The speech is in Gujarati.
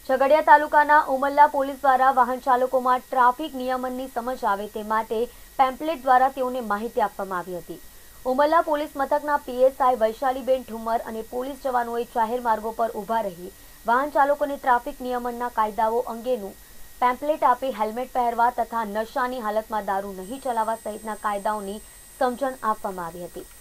ઝઘડિયા તાલુકાના ઉમલ્લા પોલીસ દ્વારા વાહન ચાલકોમાં ટ્રાફિક નિયમનની સમજ આવે તે માટે પેમ્પલેટ દ્વારા તેઓને માહિતી આપવામાં આવી હતી। ઉમલ્લા પોલીસ મથકના પીએસઆઈ વૈશાલીબેન ઠુમર અને પોલીસ જવાનોએ જાહેર માર્ગો પર ઊભા રહી વાહન ચાલકોને ટ્રાફિક નિયમનના કાયદાઓ અંગેનું પેમ્પલેટ આપી હેલ્મેટ પહેરવા તથા નશાની હાલતમાં દારૂ નહીં ચલાવવા સહિતના કાયદાઓની સમજણ આપવામાં આવી હતી।